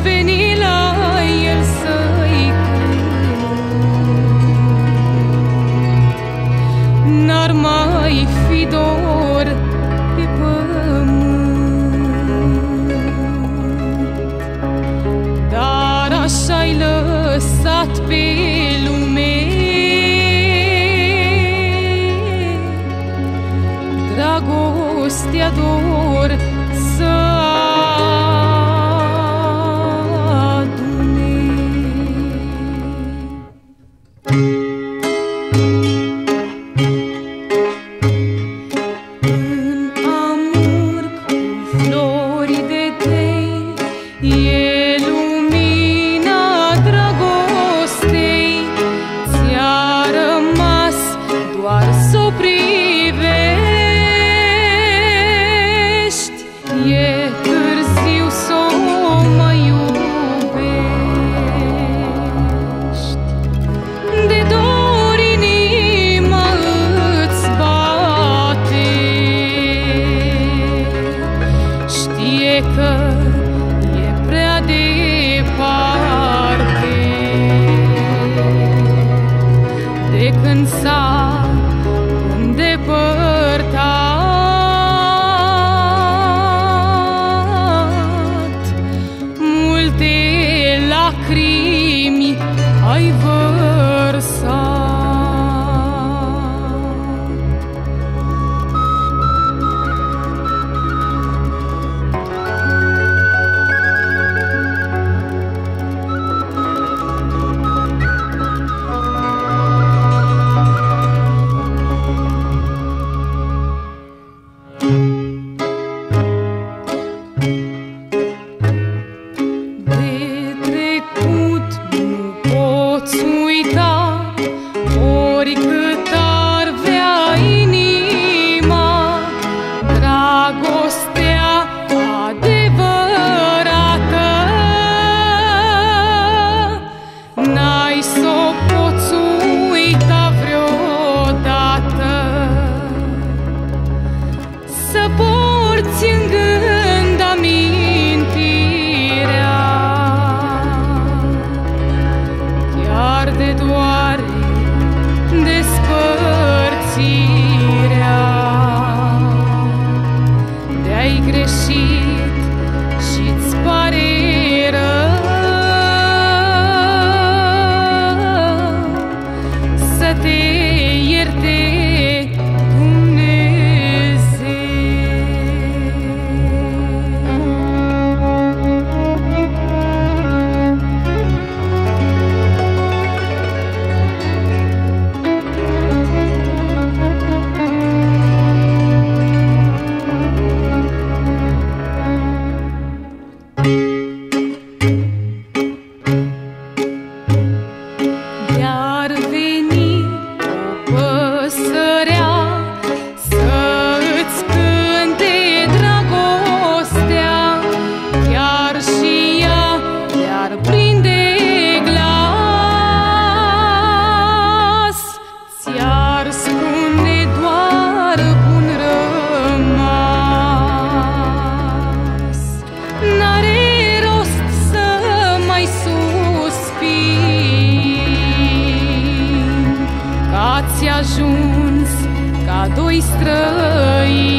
veni la el să-i cânt, n-ar mai fi dor pe pământ. Dar așa-i lăsat pe lume, dragostea dor să adune. În amurg cu flori de tei e lumina dragostei, ți-a rămas doar s-o privești. E târziu s-o mai iubești. De dor inima îți bate, știe că e prea departe de când s-a îndepărtat. Multe lacrimi ai vărsat. Oricât ar vrea inima, dragostea adevărată n-ai s-o poți uita vreodată. Să porți în gând amintirea chiar de doare despărțirea. De-ai greșit și-ți pare rău, să te ierte Iar veni o păsărea să-ți cânte dragostea, chiar și ea te-ar prinde glas, ți-ar spune doar bun rămas. N-are rost să mai suspini, că ați ajuns ca doi străini.